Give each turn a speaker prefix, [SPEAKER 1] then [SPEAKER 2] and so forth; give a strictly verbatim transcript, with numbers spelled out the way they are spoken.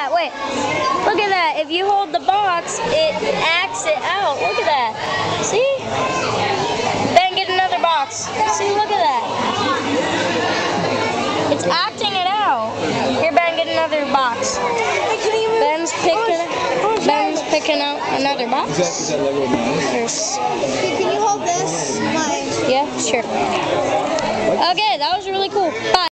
[SPEAKER 1] that. Wait. Look at that. If you hold the box, it acts it out. Look at that. See? Ben, get another box. See, look at that. It's acting it out. Here, Ben, get another box. Ben's picking. Ben's picking out another box.
[SPEAKER 2] Is that, is that Lego
[SPEAKER 1] Yes.
[SPEAKER 3] Hey, can you hold this? Mine.
[SPEAKER 1] Yeah, sure. Okay, that was really cool. Bye.